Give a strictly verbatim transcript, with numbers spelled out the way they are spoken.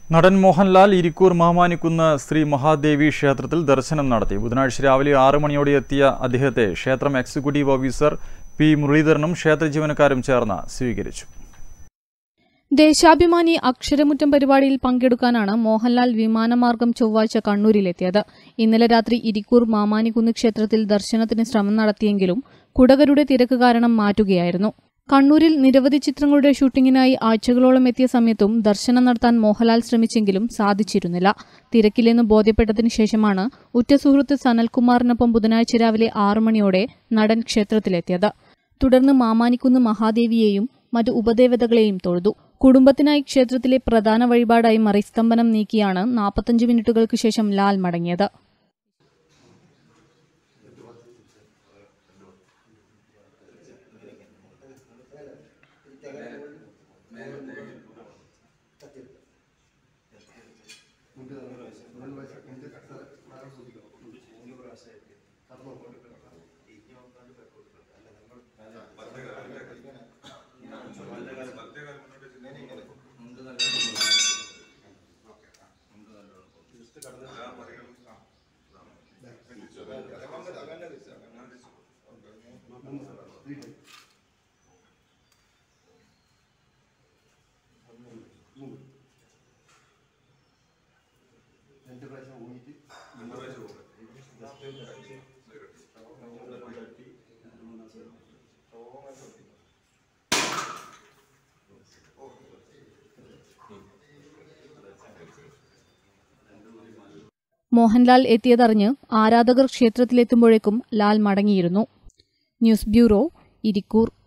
നടൻ മോഹൻലാൽ ഇരിക്കൂർ മാമാനിക്കുന്ന് ശ്രീ മഹാദേവി ക്ഷേത്രത്തിൽ ദർശനം നടത്തി. ബുധനാഴ്ച രാവിലെ ആറ് മണിയോടെ എത്തിയ അദ്ദേഹത്തെ ക്ഷേത്രം എക്സിക്യൂട്ടീവ് ഓഫീസർ പി മുരളീധരനും ക്ഷേത്ര ജീവനക്കാരും ചേർന്ന് സ്വീകരിച്ചു. ദേശാഭിമാനി അക്ഷരമുറ്റം പരിപാടിയിൽ പങ്കെടുക്കാനാണ് മോഹൻലാൽ വിമാനമാർഗം ചൊവ്വാഴ്ച കണ്ണൂരിലെത്തിയത്. ഇന്നലെ രാത്രി ഇരിക്കൂർ മാമാനിക്കുന്ന് ക്ഷേത്രത്തിൽ ദർശനത്തിന് ശ്രമം നടത്തിയെങ്കിലും കുടകരുടെ തിരക്ക് കാരണം മാറ്റുകയായിരുന്നു. കണ്ണൂരിൽ നിരവധി ചിത്രങ്ങളുടെ ഷൂട്ടിങ്ങിനായി ആഴ്ചകളോളം എത്തിയ സമയത്തും ദർശനം നടത്താൻ മോഹൻലാൽ ശ്രമിച്ചെങ്കിലും സാധിച്ചിരുന്നില്ല. തിരക്കിലെന്ന് ബോധ്യപ്പെട്ടതിനു ശേഷമാണ് ഉറ്റ സുഹൃത്ത് സനൽകുമാറിനൊപ്പം ബുധനാഴ്ച രാവിലെ ആറു മണിയോടെ നടൻ ക്ഷേത്രത്തിലെത്തിയത്. തുടർന്ന് മാമാനിക്കുന്ന് മഹാദേവിയെയും മറ്റു ഉപദേവതകളെയും തൊഴുതു. കുടുംബത്തിനായി ക്ഷേത്രത്തിലെ പ്രധാന വഴിപാടായി മറിസ്തംഭനം നീക്കിയാണ് നാൽപ്പത്തഞ്ച് മിനിറ്റുകൾക്ക് ശേഷം ലാൽ മടങ്ങിയത്. മോഹൻലാൽ എത്തിയതറിഞ്ഞ് ആരാധകർ ക്ഷേത്രത്തിലെത്തുമ്പോഴേക്കും ലാൽ മടങ്ങിയിരുന്നു. News bureau, Irikkur.